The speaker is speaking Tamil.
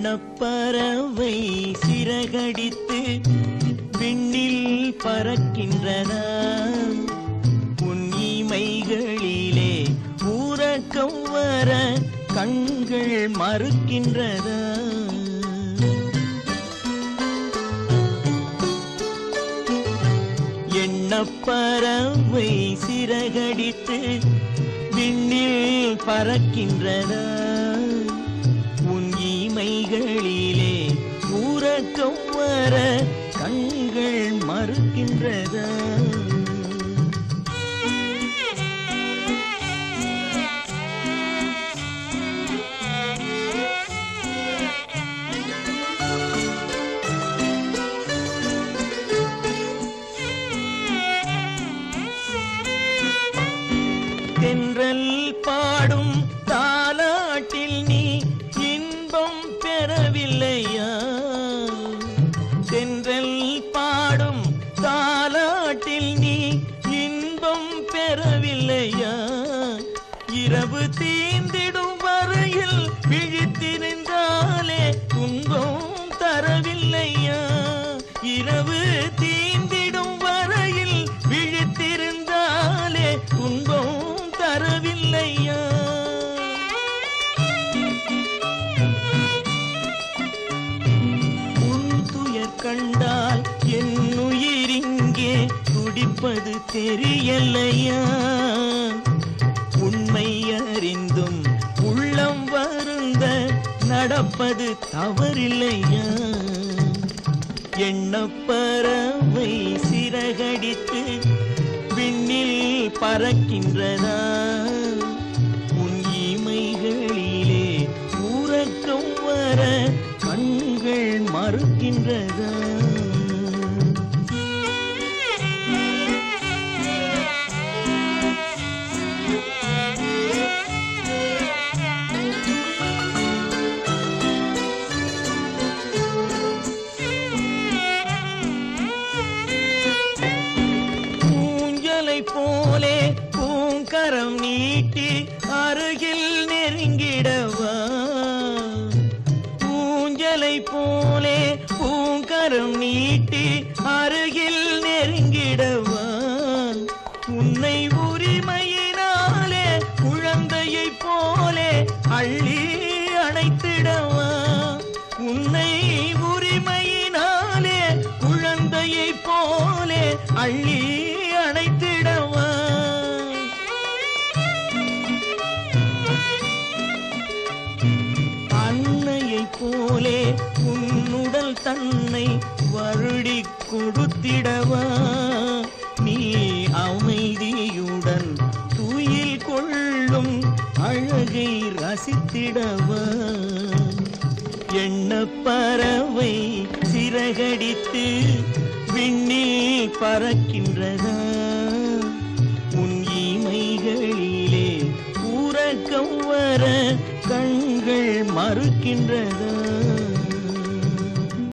பறவை சிறகடித்து விண்ணில் பறக்கின்றதா? உன் இமைகளிலே ஊரக்கம் வர கண்கள் மறுக்கின்றதா? பறவை சிறகடித்து விண்ணில் பறக்கின்றதா? உன் இமைகளிலே ஊரக்கம் வர கண்கள் மறுக்கின்றதா? தென்றல் பாடும் தாலாட்டில் நீ இன்பம் பெறவில்லையா? தென்றல் பாடும் தாலாட்டில் நீ இன்பம் பெறவில்லையா? இரவு தீந்திடும் வரையில் விழித்திருந்தாலே துன்பம் தரவில்லையா? இரவு தீந்திடும் வரையில் விழித்திருந்தாலே துன்பம் தரவில்லையா? உன் துயர் கண்டால் என் உயிரிங்கே துடிப்பது தெரியலையா? உண்மை அறிந்தும் உள்ளம் வருந்த நடப்பது தவறில்லையா? எண்ணப்பறவை சிறகடித்து விண்ணில் பறக்கின்றதா? உன் இமைகளிலே ஊரக்கம் வர கண்கள் மறுக்கின்றதா? போலே பூங்கரம் நீட்டி அருகில் நெருங்கிடவா? ஊஞ்சலை போலே பூங்கரம் நீட்டி அருகில் நெருங்கிடவா? உன்னை உரிமையினாலே குழந்தையை போலே அள்ளி அணைத்திடவா? உன்னை உரிமையினாலே குழந்தையை போலே அள்ளி அணைத்திடவா? அன்னையை போலே உன்னுடல் தன்னை வருடி கொடுத்திடவா? நீ அமைதியுடன் துயில் கொள்ளும் அழகை ரசித்திடவா? எண்ணப்பறவை சிறகடித்து விண்ணில் பறக்கின்றதா? உன் இமைகளிலே ஊரக்கம் வர கண்கள் மறுக்கின்றதா?